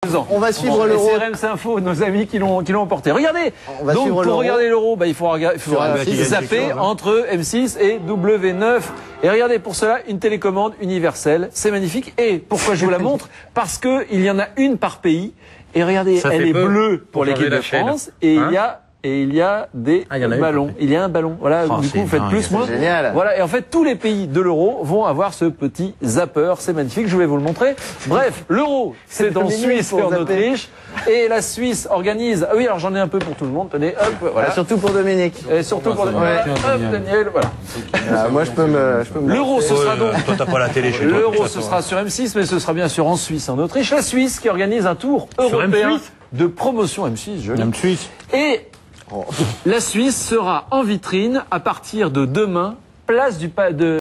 On va suivre l'euro. C'est RMC Info, nos amis qui l'ont emporté. Regardez. Donc pour regarder l'euro, il faut zapper entre M6 et W9. Et regardez pour cela une télécommande universelle. C'est magnifique. Et pourquoi je vous la montre? Parce que il y en a une par pays. Et regardez, elle est bleue pour l'équipe de France. Et il y a des ballons. Il y a un ballon. Voilà. Du coup, vous faites plus, moins. Génial. Voilà. Et en fait, tous les pays de l'euro vont avoir ce petit zapper. C'est magnifique. Je vais vous le montrer. Bref, l'euro, c'est en Suisse et en Autriche. Et la Suisse organise. Ah oui, alors j'en ai un peu pour tout le monde. Tenez, hop, voilà. Surtout pour Dominique. Et surtout pour Daniel. Hop, Daniel, voilà. Moi, je peux me. L'euro, ce sera donc. Toi, t'as pas la télé chez toi. L'euro, ce sera sur M6, mais ce sera bien sûr en Suisse, en Autriche. La Suisse qui organise un tour européen de promotion M6. M6. Et la Suisse sera en vitrine à partir de demain, place du